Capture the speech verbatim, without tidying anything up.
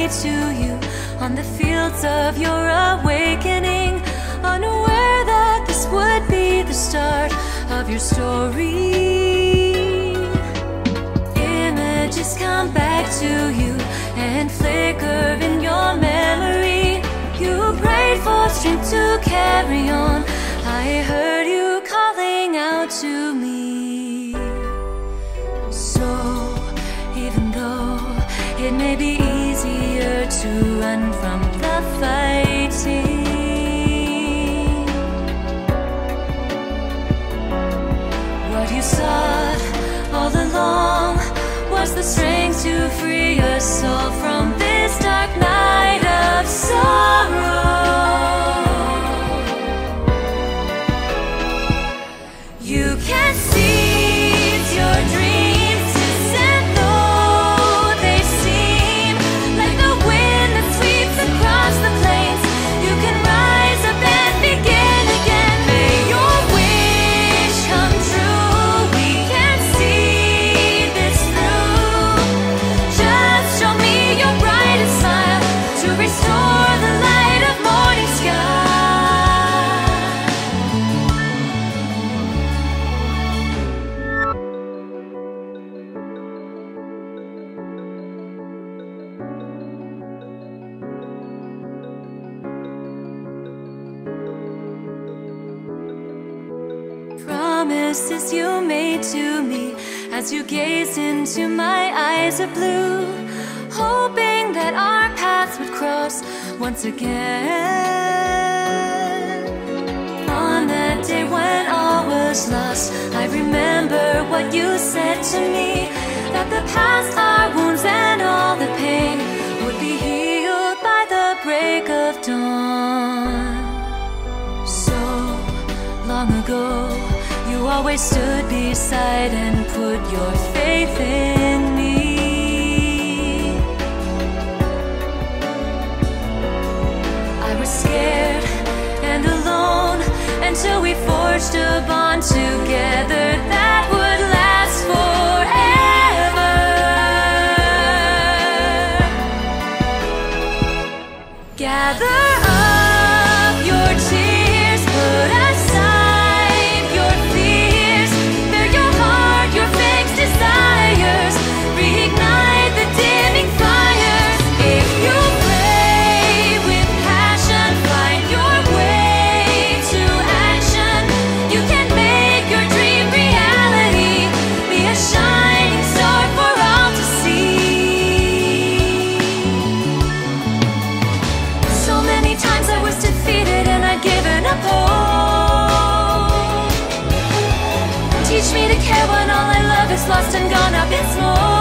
to you on the fields of your awakening, unaware that this would be the start of your story. Images come back to you and flicker in your memory. You prayed for strength to carry on. I heard you calling out to me. So even though it may be easier to run from the fighting, what you sought all along was the strength to free your soul from this dark night of sorrow. You can seize your dreams, distant though they seem, like the wind that sweeps across the plains. You can rise up and begin again. May your wish come true. We can see this through. Just show me your brightest smile to restore the light of morning sky. Promises you made to me as you gazed into my eyes of blue, hoping that our paths would cross once again. On that day when all was lost, I remember what you said to me, that the past, our wounds and all the pain would be healed by the break of dawn. So long ago, you always stood beside and put your faith in me. I was scared and alone until we forged a bond together that would last forever. Gather up your tears, put aside your fears, bare your heart, your fixed desires, reignite the dimming fires. If you pray with passion, find your way to action. You can make your dream reality, be a shining star for all to see. So many times I was defeated and I'd given up hope. Teach me to care when all I love is lost and gone up in smoke.